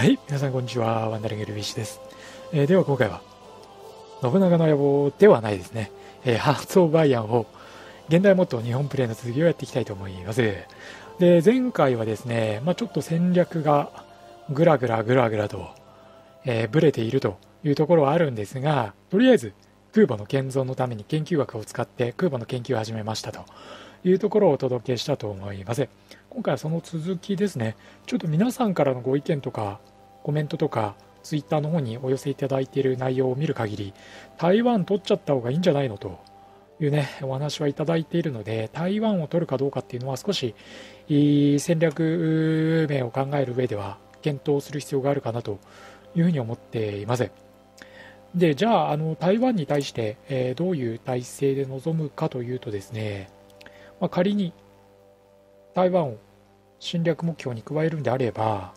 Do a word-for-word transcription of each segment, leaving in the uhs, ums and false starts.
はい、皆さんこんにちは。ワンダリングルビッシュです。えー、では今回は、信長の野望ではないですね。えー、ハーツ・オブ・アイアンを、現代モットー日本プレイの続きをやっていきたいと思います。で、前回はですね、まあ、ちょっと戦略がぐらぐらぐらぐらと、えー、ブレているというところはあるんですが、とりあえず空母の建造のために研究枠を使って空母の研究を始めましたというところをお届けしたと思います。今回はその続きですね。ちょっと皆さんからのご意見とかコメントとかツイッターの方にお寄せいただいている内容を見る限り、台湾取っちゃった方がいいんじゃないのというね、お話はいただいているので、台湾を取るかどうかっていうのは少し戦略面を考える上では検討する必要があるかなというふうに思っています。で、じゃあ、あの台湾に対して、えーどういう体制で臨むかというとですね、まあ、仮に台湾を侵略目標に加えるんであれば、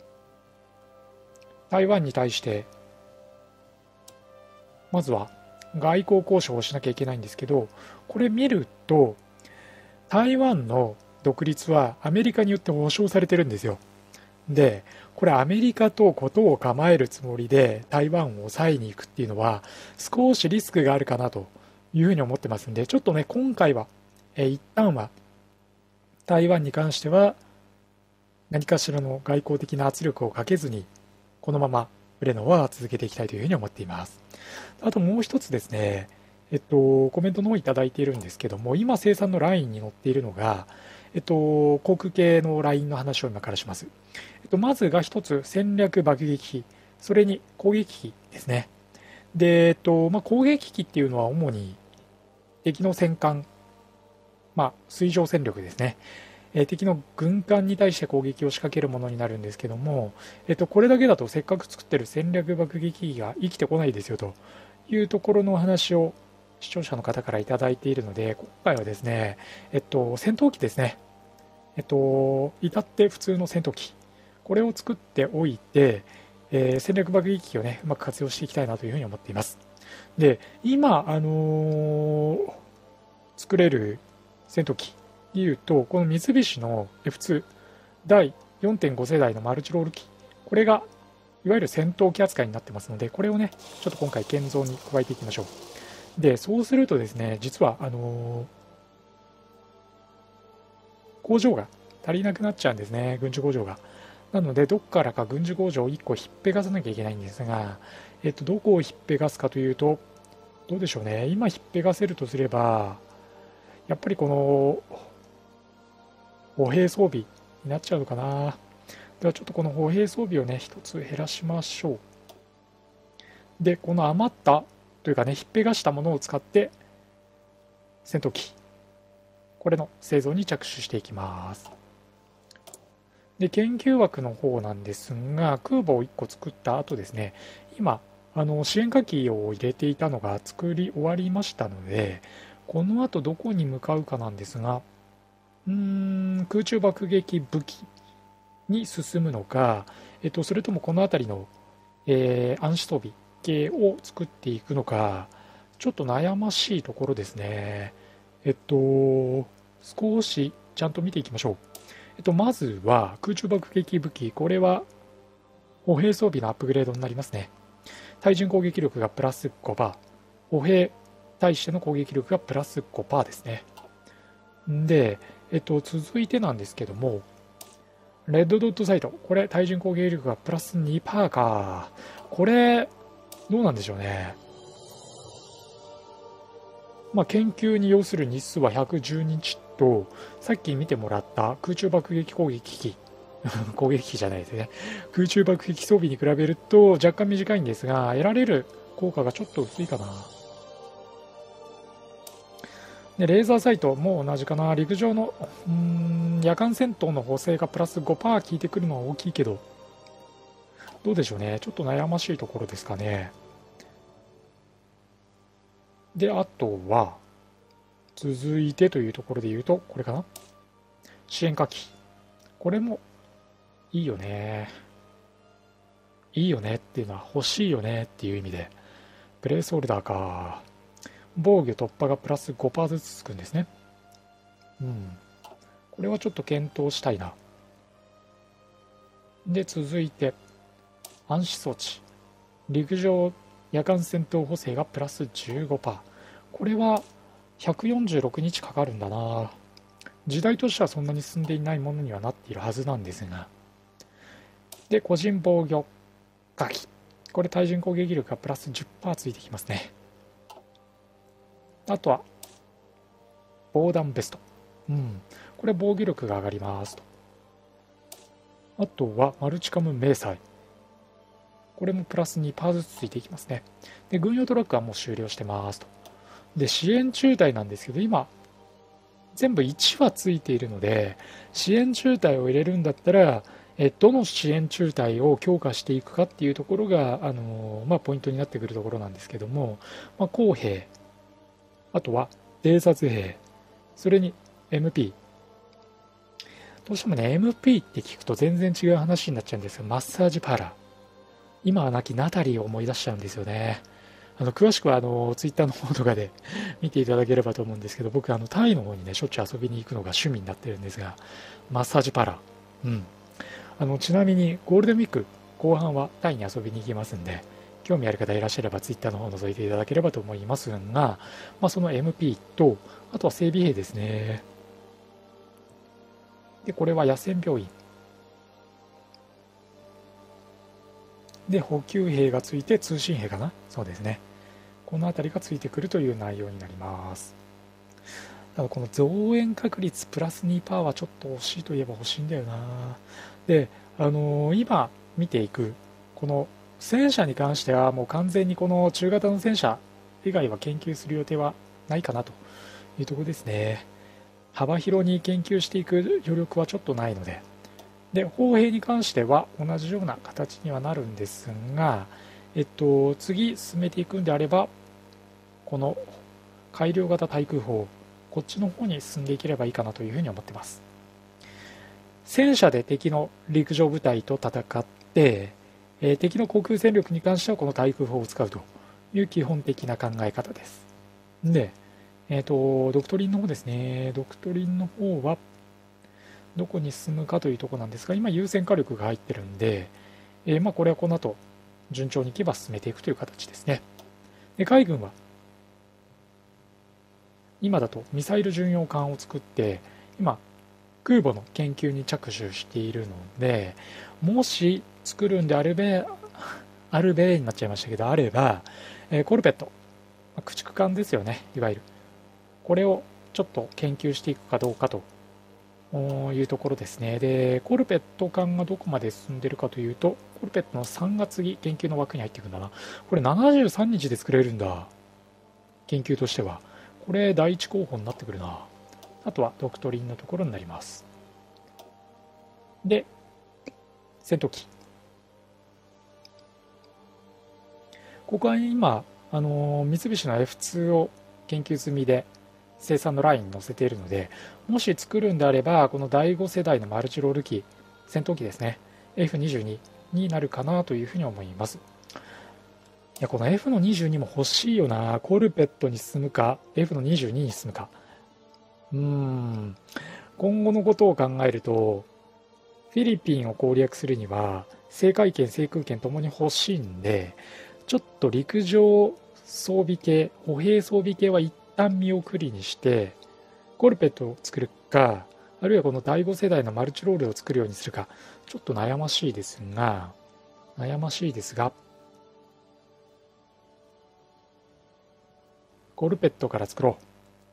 台湾に対してまずは外交交渉をしなきゃいけないんですけど、これ見ると台湾の独立はアメリカによって保障されてるんですよ。で、これアメリカと事を構えるつもりで台湾を抑えに行くっていうのは少しリスクがあるかなというふうに思ってますんで、ちょっとね、今回は、えー一旦は台湾に関しては何かしらの外交的な圧力をかけずに、このままプレノは続けていきたいというふうに思っています。あともう一つですね、えっと、コメントの方いただいているんですけども、今生産のラインに載っているのが、えっと、航空系のラインの話を今からします。えっと、まずが一つ、戦略爆撃機、それに攻撃機ですね。で、えっと、まあ、攻撃機っていうのは主に敵の戦艦、まあ、水上戦力ですね。えー敵の軍艦に対して攻撃を仕掛けるものになるんですけども、えっと、これだけだとせっかく作ってる戦略爆撃機が生きてこないですよというところのお話を視聴者の方からいただいているので、今回はですね、えっと、戦闘機ですね、えっと、至って普通の戦闘機、これを作っておいて、えー戦略爆撃機をね、うまく活用していきたいなというふうに思っています。で、今、あのー作れる戦闘機でいうと、この三菱の エフツー だいよんてんご世代のマルチロール機、これがいわゆる戦闘機扱いになってますので、これをね、ちょっと今回建造に加えていきましょう。で、そうするとですね、実は、あのー工場が足りなくなっちゃうんですね、軍需工場が。なので、どっからか軍需工場をいっこひっぺがさなきゃいけないんですが、えっと、どこをひっぺがすかというと、どうでしょうね、今ひっぺがせるとすれば、やっぱりこの歩兵装備になっちゃうのかな。ではちょっとこの歩兵装備をね、一つ減らしましょう。で、この余ったというかね、ひっぺがしたものを使って、戦闘機、これの製造に着手していきます。で、研究枠の方なんですが、空母をいっこ作った後ですね、今、あの支援火器を入れていたのが作り終わりましたので、この後どこに向かうかなんですが、うーん、空中爆撃武器に進むのか、えっと、それともこの辺りの、えー暗視装備系を作っていくのか、ちょっと悩ましいところですね。えっと、少しちゃんと見ていきましょう。えっと、まずは空中爆撃武器、これは歩兵装備のアップグレードになりますね。対人攻撃力がプラス ごパーセント、歩兵対しての攻撃力がプラス ごパーセント ですね。で、えっと、続いてなんですけども、レッドドットサイト、これ対人攻撃力がプラス にパーセント か。これ、どうなんでしょうね。まあ、研究に要する日数はひゃくじゅうにちと、さっき見てもらった空中爆撃攻撃機、攻撃機じゃないですね。空中爆撃装備に比べると若干短いんですが、得られる効果がちょっと薄いかな。で、レーザーサイトも同じかな。陸上のうーん夜間戦闘の補正がプラス ごパーセント 効いてくるのは大きいけど、どうでしょうね。ちょっと悩ましいところですかね。で、あとは、続いてというところで言うと、これかな。支援火器。これもいいよね。いいよねっていうのは欲しいよねっていう意味で、プレイソールダーか。防御突破がプラス ごパーセント ずつつくんですね。うん。これはちょっと検討したいな。で、続いて、 暗視装置、陸上夜間戦闘補正がプラス じゅうごパーセント。 これはひゃくよんじゅうろくにちかかるんだな。時代としてはそんなに進んでいないものにはなっているはずなんですが。で、個人防御火器、これ対人攻撃力がプラス じゅっパーセント ついてきますね。あとは防弾ベスト、うん、これ防御力が上がりますと。あとはマルチカム迷彩、これもプラス にパーセント ずつついていきますね。で、軍用トラックはもう終了してますと。で、支援中隊なんですけど、今全部いちはついているので、支援中隊を入れるんだったら、えどの支援中隊を強化していくかっていうところが、あのまあ、ポイントになってくるところなんですけども、まあ、工兵、あとは偵察兵、それに エムピー。どうしてもね、エムピー って聞くと全然違う話になっちゃうんですが、マッサージパーラー。今は亡きナタリーを思い出しちゃうんですよね。あの詳しくはあのツイッターの方とかで見ていただければと思うんですけど、僕あのタイの方にねしょっちゅう遊びに行くのが趣味になってるんですが、マッサージパラ、うん、あのちなみにゴールデンウィーク後半はタイに遊びに行きますんで、興味ある方いらっしゃればツイッターの方を覗いていただければと思いますが、まあ、その エムピー とあとは整備兵ですね。でこれは野戦病院で補給兵がついて通信兵かな、そうですね、この辺りがついてくるという内容になります。ただこの増援確率プラス にパーセント はちょっと欲しいといえば欲しいんだよな。で、あのー、今見ていくこの戦車に関してはもう完全にこの中型の戦車以外は研究する予定はないかなというところですね。幅広に研究していく余力はちょっとないので、で砲兵に関しては同じような形にはなるんですが、えっと、次進めていくんであればこの改良型対空砲、こっちの方に進んでいければいいかなというふうに思っています。戦車で敵の陸上部隊と戦って、えー、敵の航空戦力に関してはこの対空砲を使うという基本的な考え方です。で、えーと、ドクトリンの方ですね。ドクトリンの方はどこに進むかというところなんですが、今優先火力が入ってるんで、えー、まあこれはこの後順調にいけば進めていくという形ですね。で海軍は今だとミサイル巡洋艦を作って今空母の研究に着手しているので、もし作るんであればあるべになっちゃいましたけど、あれば、えー、コルペット、駆逐艦ですよね、いわゆるこれをちょっと研究していくかどうかというところですね。でコルペット艦がどこまで進んでいるかというと、コルペットのさんが次研究の枠に入っていくんだな。これななじゅうさんにちで作れるんだ、研究としては。これ第一候補になってくるな。あとはドクトリンのところになります。で戦闘機、ここは今あの三菱の エフツー を研究済みで生産のラインに載せているので、もし作るんであればこのだいご世代のマルチロール機、戦闘機ですね、 エフにじゅうに になるかなというふうに思います。いやこの エフ のにじゅうにも欲しいよな。コルペットに進むか エフ のにじゅうにに進むか、うーん今後のことを考えるとフィリピンを攻略するには制海権制空権ともに欲しいんで、ちょっと陸上装備系、歩兵装備系は一旦見送りにしてコルペットを作るか、あるいはこのだいご世代のマルチロールを作るようにするか、ちょっと悩ましいですが悩ましいですがコルペットから作ろう。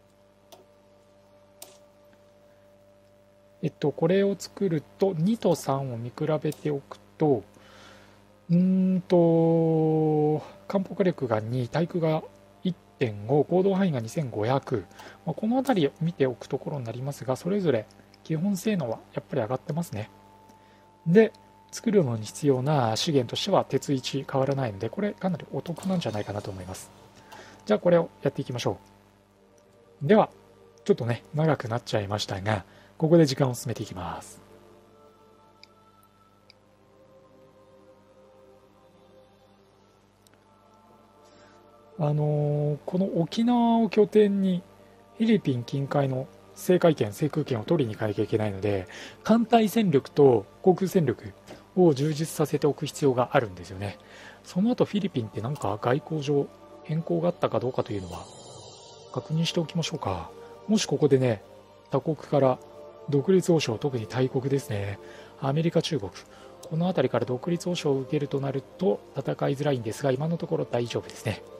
えっとこれを作るとにとさんを見比べておくと、うーんと艦砲火力がに、対空が いってんご、行動範囲がにせんごひゃく、まあ、この辺りを見ておくところになりますが、それぞれ基本性能はやっぱり上がってますね。で作るのに必要な資源としては鉄いち変わらないので、これかなりお得なんじゃないかなと思います。じゃあこれをやっていきましょう。ではちょっとね長くなっちゃいましたが、ここで時間を進めていきます。あのーこの沖縄を拠点にフィリピン近海の制海権制空権を取りに行かなきゃいけないので、艦隊戦力と航空戦力を充実させておく必要があるんですよね。その後フィリピンってなんか外交上変更があったかどうかというのは確認しておきましょうか。もしここでね、他国から独立保障、特に大国ですね、アメリカ、中国、この辺りから独立保障を受けるとなると戦いづらいんですが、今のところ大丈夫ですね。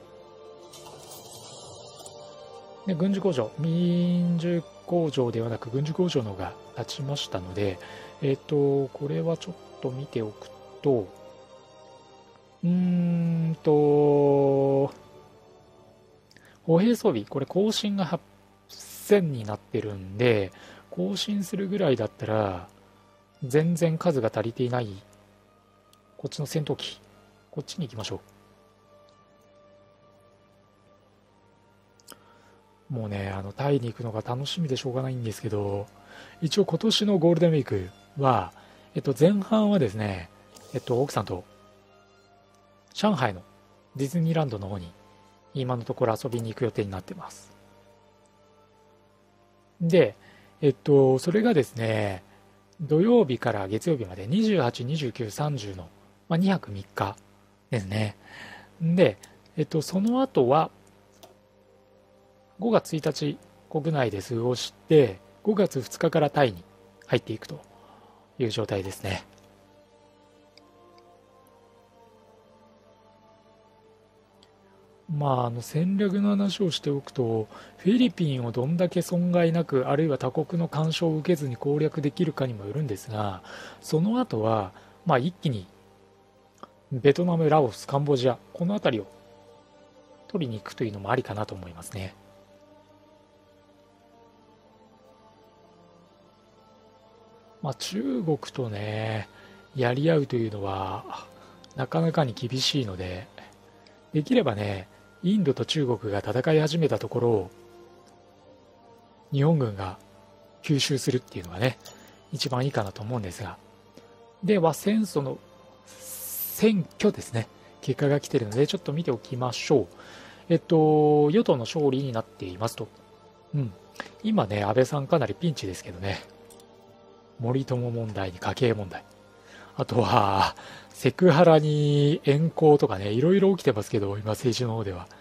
で軍需工場、民需工場ではなく軍需工場の方が立ちましたので、えっと、これはちょっと見ておくと、うーんと、歩兵装備、これ更新がはっせんになってるんで、更新するぐらいだったら、全然数が足りていない、こっちの戦闘機、こっちに行きましょう。もうね、あの、タイに行くのが楽しみでしょうがないんですけど、一応今年のゴールデンウィークは、えっと、前半はですね、えっと、奥さんと、上海のディズニーランドの方に、今のところ遊びに行く予定になってます。で、えっと、それがですね、土曜日から月曜日までにじゅうはち、にじゅうく、さんじゅうの、まあ、にはくみっかですね。で、えっと、その後はごがつついたち国内で過ごして、ごがつふつかからタイに入っていくという状態ですね。まあ、あの戦略の話をしておくと、フィリピンをどんだけ損害なく、あるいは他国の干渉を受けずに攻略できるかにもよるんですが、その後は、まあ、一気にベトナム、ラオス、カンボジア、この辺りを取りに行くというのもありかなと思いますね。まあ、中国とね、やり合うというのは、なかなかに厳しいので、できればね、インドと中国が戦い始めたところを、日本軍が吸収するっていうのがね、一番いいかなと思うんですが。では、戦争の選挙ですね。結果が来てるので、ちょっと見ておきましょう。えっと、与党の勝利になっていますと。うん。今ね、安倍さんかなりピンチですけどね。森友問題に家計問題。あとは、セクハラに怨恨とかね、いろいろ起きてますけど、今政治の方では。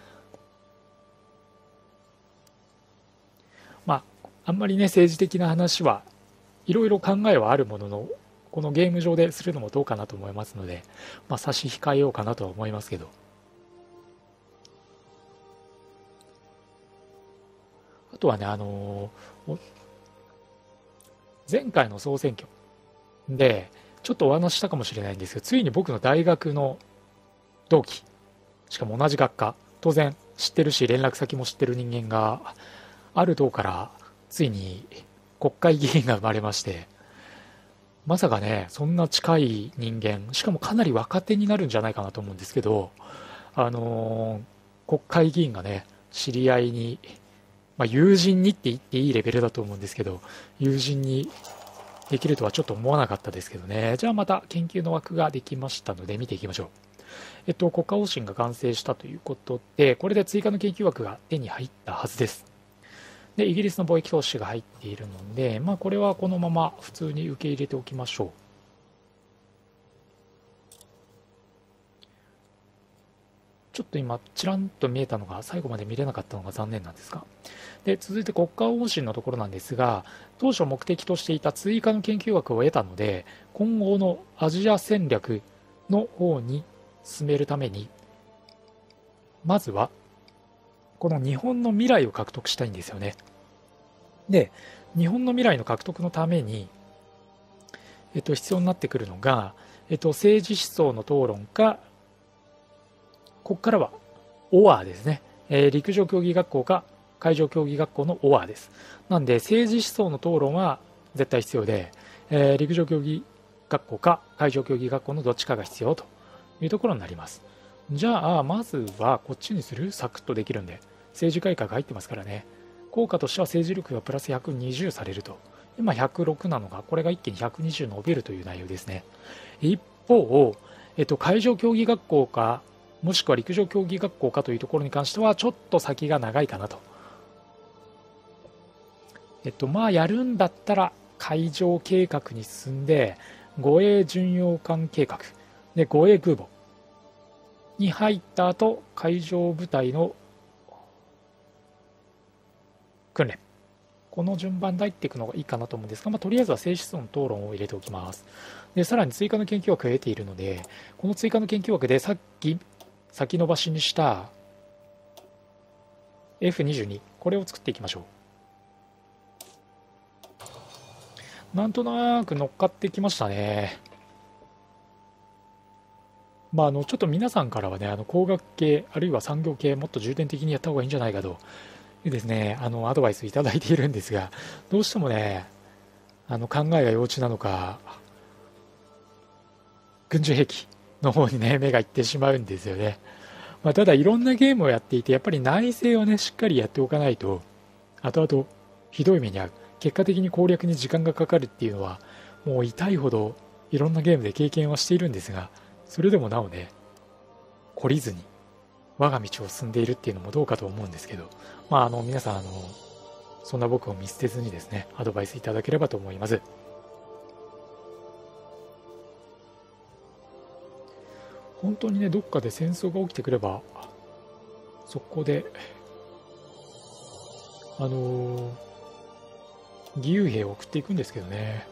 まあ、あんまりね、政治的な話はいろいろ考えはあるものの、このゲーム上でするのもどうかなと思いますので、まあ、差し控えようかなとは思いますけど。あとはね、あのー前回の総選挙で、ちょっとお話したかもしれないんですけど、ついに僕の大学の同期、しかも同じ学科、当然知ってるし、連絡先も知ってる人間が、ある党からついに国会議員が生まれまして、まさかね、そんな近い人間、しかもかなり若手になるんじゃないかなと思うんですけど、あのー国会議員がね、知り合いに、まあ、友人にって言っていいレベルだと思うんですけど、友人にできるとはちょっと思わなかったですけどね。じゃあまた研究の枠ができましたので見ていきましょう。えっと、国家方針が完成したということで、これで追加の研究枠が手に入ったはずです。で、イギリスの貿易投資が入っているので、まあこれはこのまま普通に受け入れておきましょう。ちょっと今、ちらんと見えたのが、最後まで見れなかったのが残念なんですが。で、続いて国家方針のところなんですが、当初目的としていた追加の研究枠を得たので、今後のアジア戦略の方に進めるために、まずは、この日本の未来を獲得したいんですよね。で、日本の未来の獲得のために、えっと、必要になってくるのが、えっと、政治思想の討論か、ここからは オーアール ですね、えー、陸上競技学校か海上競技学校の オーアール です。なんで政治思想の討論は絶対必要で、えー、陸上競技学校か海上競技学校のどっちかが必要というところになります。じゃあまずはこっちにする、サクッとできるんで。政治改革入ってますからね。効果としては政治力がプラスひゃくにじゅうされると。今ひゃくろくなのがこれが一気にひゃくにじゅう伸びるという内容ですね。一方、えっと、海上競技学校かもしくは陸上競技学校かというところに関してはちょっと先が長いかなと。えっとまあやるんだったら海上計画に進んで、 護衛巡洋艦計画で護衛空母に入った後、海上部隊の訓練、この順番で入っていくのがいいかなと思うんですが、まあ、とりあえずは静止音討論を入れておきます。でさらに追加の研究枠を得ているので、この追加の研究枠でさっき先延ばしにした エフにじゅうに、 これを作っていきましょう。なんとなく乗っかってきましたね。まあ、あのちょっと皆さんからはね、あの工学系あるいは産業系もっと重点的にやった方がいいんじゃないかというですね、あのアドバイスいただいているんですが、どうしてもね、あの考えが幼稚なのか軍事兵器の方にね目がいってしまうんですよね。まあ、ただいろんなゲームをやっていて、やっぱり内政をねしっかりやっておかないと後々ひどい目に遭う、結果的に攻略に時間がかかるっていうのはもう痛いほどいろんなゲームで経験はしているんですが、それでもなおね懲りずに我が道を進んでいるっていうのもどうかと思うんですけど、まああの皆さん、あのそんな僕を見捨てずにですねアドバイスいただければと思います。本当にねどっかで戦争が起きてくればそこであの義勇兵を送っていくんですけどね。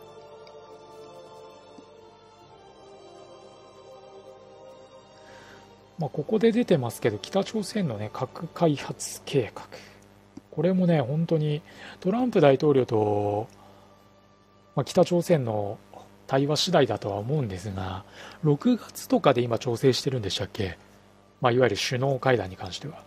まあ、ここで出てますけど、北朝鮮のね核開発計画、これもね本当にトランプ大統領と、まあ、北朝鮮の対話次第だとは思うんですが、ろくがつとかで今調整してるんでしたっけ、まあ、いわゆる首脳会談に関しては。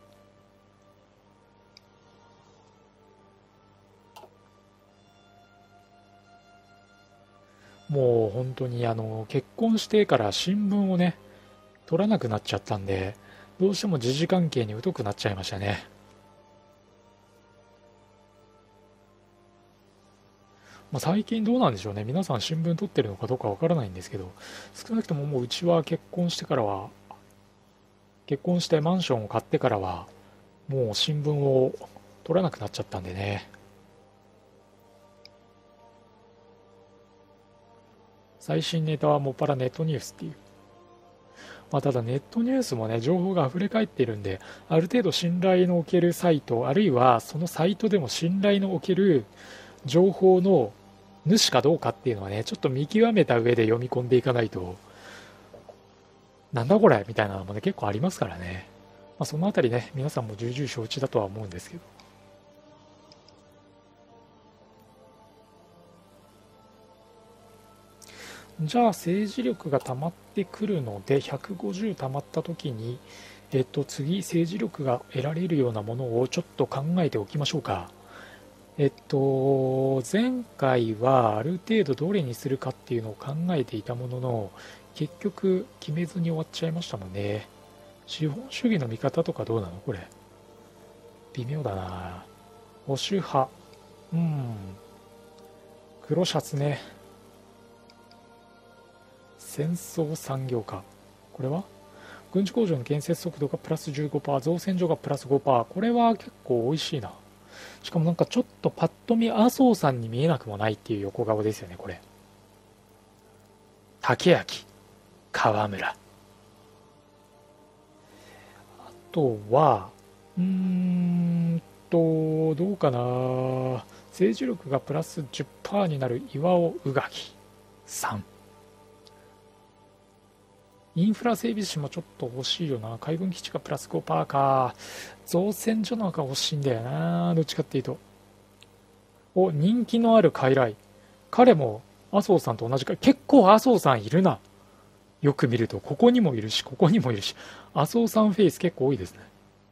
もう本当にあの結婚してから新聞をね取らなくなっちゃったんで、どうしても時事関係に疎くなっちゃいましたね。まあ、最近どうなんでしょうね、皆さん新聞取ってるのかどうかわからないんですけど、少なくとももううちは結婚してからは、結婚してマンションを買ってからは、もう新聞を取らなくなっちゃったんでね。最新ネタはもっぱらネットニュースっていう。まあ、ただネットニュースもね、情報が溢れ返っているんで、ある程度信頼のおけるサイト、あるいはそのサイトでも信頼のおける情報の主かどうかっていうのはね、ちょっと見極めた上で読み込んでいかないと、なんだこれみたいなのもね、結構ありますからね。まあ、そのあたりね、皆さんも重々承知だとは思うんですけど。じゃあ政治力が溜まってくるので、ひゃくごじゅう溜まった時に、えっと、次政治力が得られるようなものをちょっと考えておきましょうか。えっと、前回はある程度どれにするかっていうのを考えていたものの、結局決めずに終わっちゃいましたもんね。資本主義の見方とかどうなのこれ。微妙だな。保守派。うん。黒シャツね。戦争産業化。これは軍事工場の建設速度がプラスじゅうごパーセント、造船所がプラスごパーセント。これは結構美味しいな。しかもなんかちょっとパッと見麻生さんに見えなくもないっていう横顔ですよね、これ。竹焼、河村。あとは、うーんと、どうかな。政治力がプラスじゅっパーセントになる岩尾宇垣さん。インフラ整備士もちょっと欲しいよな。海軍基地がプラスごパーセントか。造船所の方が欲しいんだよな。どっちかっていうと。お、人気のある傀儡。彼も麻生さんと同じか。結構麻生さんいるな。よく見ると、ここにもいるし、ここにもいるし。麻生さんフェイス結構多いですね。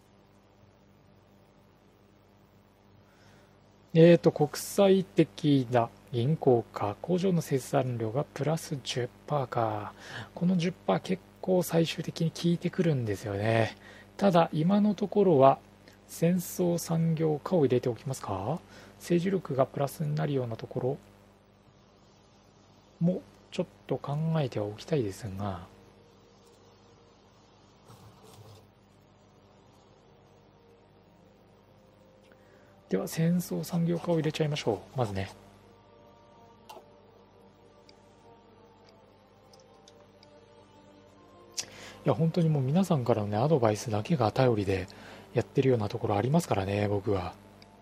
えーと、国際的な銀行か。工場の生産量がプラスじゅっパーセントか。このじゅっパーセント結構最終的に効いてくるんですよね。ただ、今のところは、戦争産業化を入れておきますか。政治力がプラスになるようなところもちょっと考えてはおきたいですが、では戦争産業化を入れちゃいましょう。まずね。 いや、本当にもう皆さんからのね、アドバイスだけが頼りでやってるようなところありますからね、僕は。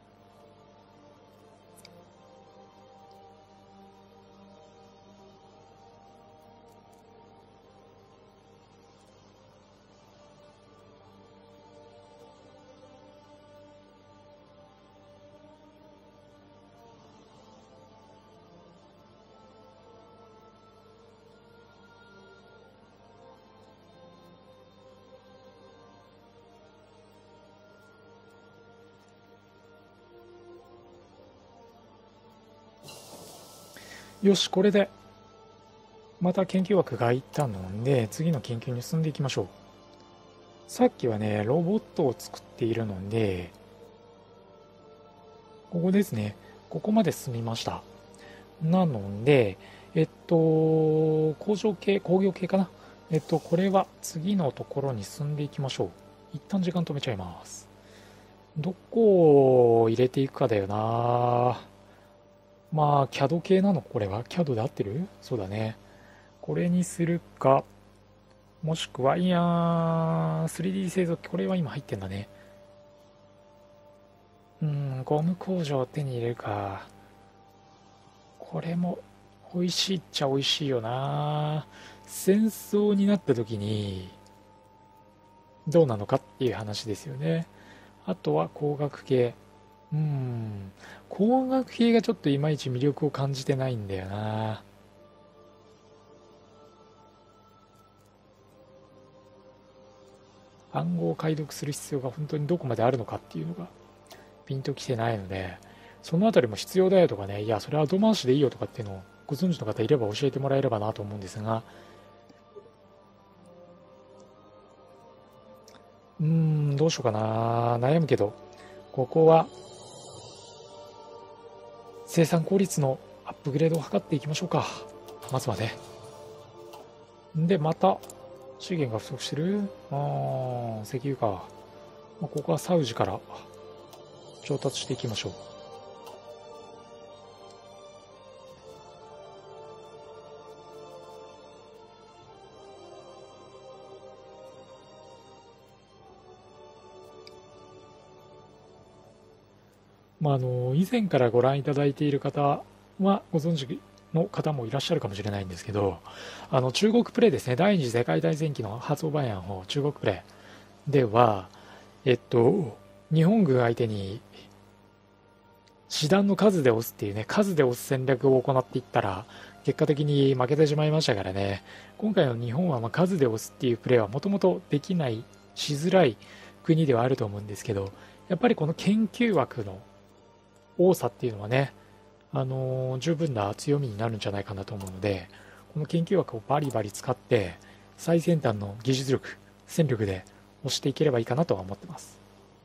よし、これで、また研究枠が空いたので、次の研究に進んでいきましょう。さっきはね、ロボットを作っているので、ここですね。ここまで進みました。なので、えっと、工場系、工業系かな。えっと、これは次のところに進んでいきましょう。一旦時間止めちゃいます。どこを入れていくかだよな。まあ、キャド 系なのこれは。キャド で合ってる？そうだね。これにするか、もしくは、いやー、スリーディー 製造機、これは今入ってんだね。うん、ゴム工場を手に入れるか。これも美味しいっちゃ美味しいよな。戦争になった時にどうなのかっていう話ですよね。あとは工学系。うん。工学系がちょっといまいち魅力を感じてないんだよな。暗号を解読する必要が本当にどこまであるのかっていうのがピンときてないので、そのあたりも必要だよとかね、いや、それは後回しでいいよとかっていうのをご存知の方いれば教えてもらえればなと思うんですが、うーん、どうしようかな。悩むけど、ここは生産効率のアップグレードを図っていきましょうか。まずはね。で、また、資源が不足してるあー、石油か。まあ、ここはサウジから調達していきましょう。まあ、あの、以前からご覧いただいている方はご存知の方もいらっしゃるかもしれないんですけど、あの、中国プレイですね、第二次世界大戦期の発売案を中国プレイでは、えっと、日本軍相手に師団の数で押すっていうね、数で押す戦略を行っていったら、結果的に負けてしまいましたからね、今回の日本はまあ数で押すっていうプレーはもともとできない、しづらい国ではあると思うんですけど、やっぱりこの研究枠の多さっていうのはね、あのー十分な強みになるんじゃないかなと思うので、この研究枠をバリバリ使って、最先端の技術力、戦力で押していければいいかなとは思ってます。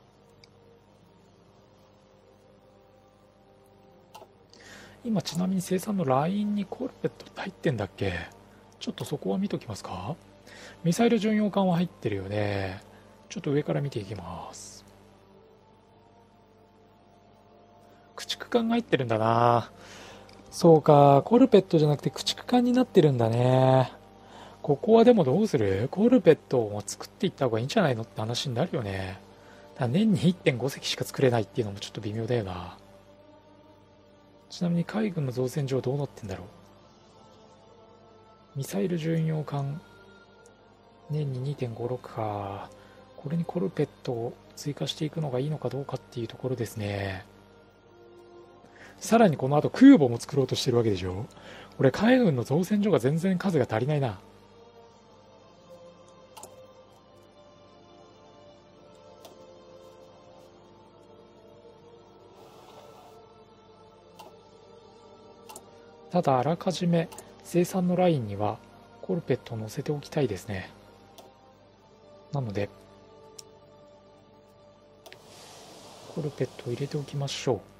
今ちなみに生産のラインにコルベットって入ってんだっけ？ちょっとそこは見ときますか。ミサイル巡洋艦は入ってるよね。ちょっと上から見ていきます。駆逐艦が入ってるんだな。そうか、コルペットじゃなくて駆逐艦になってるんだね。ここはでもどうする？コルペットを作っていった方がいいんじゃないのって話になるよね。だ年にいってんご隻しか作れないっていうのもちょっと微妙だよな。ちなみに海軍の造船所どうなってんだろう。ミサイル巡洋艦年ににてんごろくか。これにコルペットを追加していくのがいいのかどうかっていうところですね。さらにこの後空母も作ろうとしてるわけでしょ。これ海軍の造船所が全然数が足りないな。ただあらかじめ生産のラインにはコルペットを乗せておきたいですね。なのでコルペットを入れておきましょう。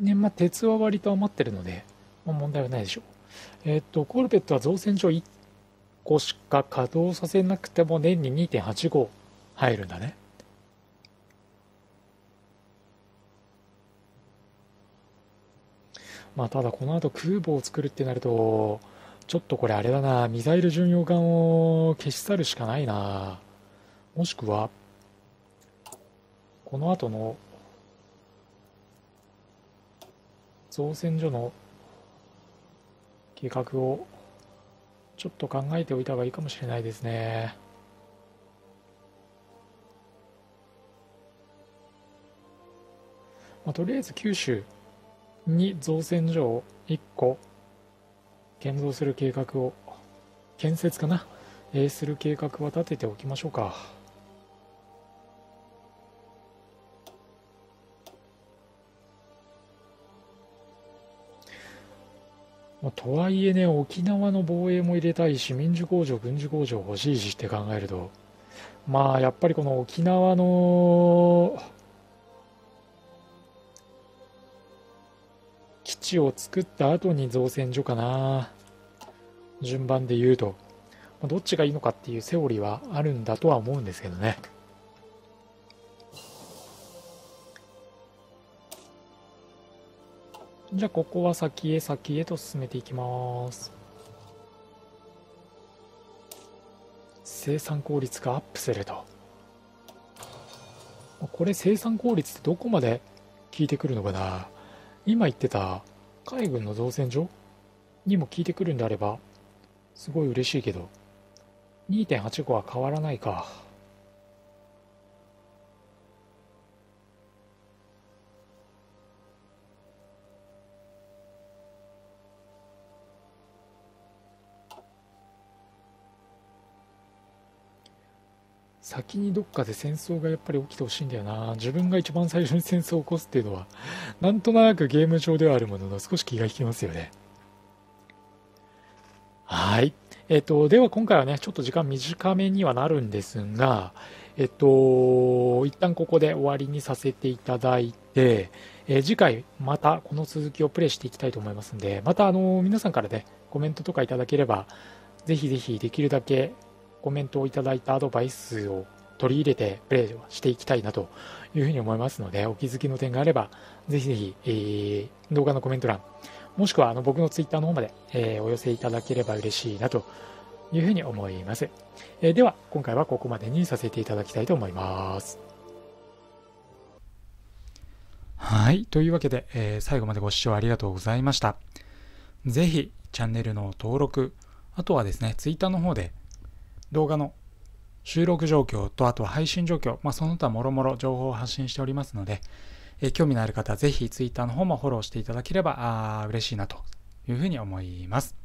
ね、まあ、鉄は割と余ってるので、まあ、問題はないでしょう。えっと、コルベットは造船所いっこしか稼働させなくても年に にてんはちご 入るんだね。まあ、ただこの後空母を作るってなると、ちょっとこれあれだな、ミサイル巡洋艦を消し去るしかないな。もしくは、この後の造船所の計画をちょっと考えておいた方がいいかもしれないですね。まあ、とりあえず九州に造船所をいっこ建造する計画を、建設かな、えー、する計画は立てておきましょうか。まあ、とはいえね、沖縄の防衛も入れたいし、民需工場、軍需工場欲しいしって考えると、まあやっぱりこの沖縄の基地を作った後に造船所かな。順番で言うと、どっちがいいのかっていうセオリーはあるんだとは思うんですけどね。じゃあここは先へ先へと進めていきます。生産効率がアップすると。これ生産効率ってどこまで効いてくるのかな。今言ってた海軍の造船所にも効いてくるんであればすごい嬉しいけど、 にてんはちご は変わらないか。先にどっかで戦争がやっぱり起きてほしいんだよな。自分が一番最初に戦争を起こすっていうのはなんとなくゲーム上ではあるものの少し気が引きますよね。はい。えっと、では今回はね、ちょっと時間短めにはなるんですが、えっと、一旦ここで終わりにさせていただいて、えー次回またこの続きをプレイしていきたいと思いますんで、またあの、皆さんからね、コメントとかいただければ、ぜひぜひできるだけコメントをいただいたアドバイスを取り入れてプレイをしていきたいなというふうに思いますので、お気づきの点があれば、ぜひぜひ、えー動画のコメント欄、もしくはあの僕のツイッターの方まで、えーお寄せいただければ嬉しいなというふうに思います。えーでは、今回はここまでにさせていただきたいと思います。はい。というわけで、えー最後までご視聴ありがとうございました。ぜひ、チャンネルの登録、あとはですね、ツイッターの方で動画の収録状況と、あとは配信状況、まあ、その他もろもろ情報を発信しておりますので、えー興味のある方はぜひツイッターの方もフォローしていただければあ嬉しいなというふうに思います。